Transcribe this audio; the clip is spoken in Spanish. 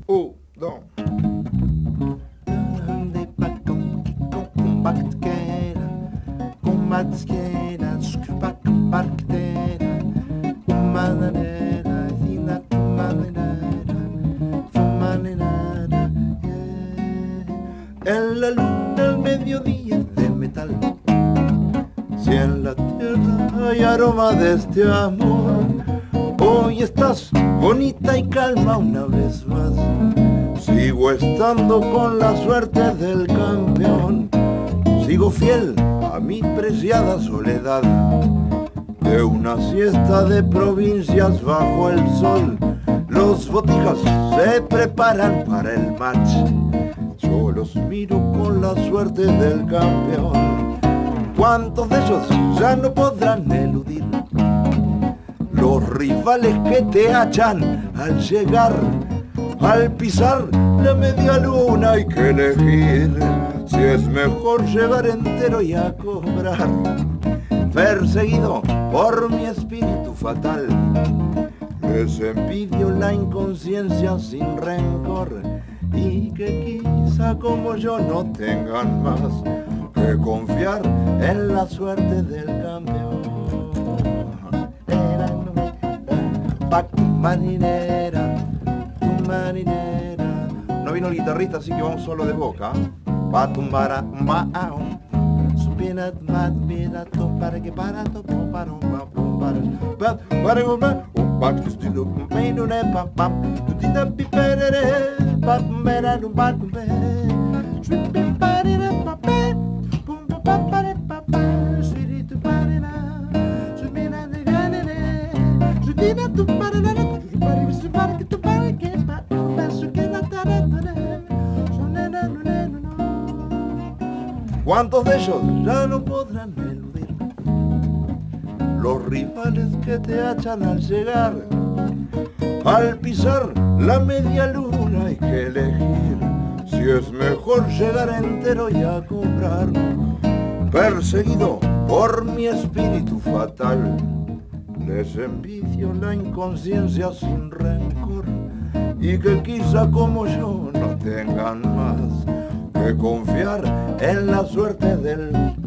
Dos. En la luna al mediodía de metal, si en la tierra hay aroma de este amor, hoy estás bonita y calma una vez más. Sigo estando con la suerte del campeón, sigo fiel a mi preciada soledad. De una siesta de provincias bajo el sol, los botijas se preparan para el match. Yo los miro con la suerte del campeón. ¿Cuántos de ellos ya no podrán eludir los rivales que te hachan al llegar? Al pisar la media luna hay que elegir si es mejor llegar entero y a cobrar. Perseguido por mi espíritu fatal, les envidio la inconsciencia sin rencor, y que quizá como yo no tengan más que confiar en la suerte del campeón. Marinera, marinera. No vino el guitarrista, así que vamos solo de boca. Pa tumbara, supina mira to para que para to para estilo meino ne pa pa tu tita pipere pa mera no pa tu pe sweet pare pa pe pum pa pare pa pa sweet pare na supina de ganere supina tu pare na tu pare su pare que tu pare que pa paso que la tarata sonena no. ¿Cuántos de ellos ya no podrán eludir los rivales que te hachan al llegar? Al pisar la media luna hay que elegir si es mejor llegar entero y a cobrar. Perseguido por mi espíritu fatal, les envidio la inconsciencia sin rencor, y que quizá como yo no tengan más que confiar en la suerte del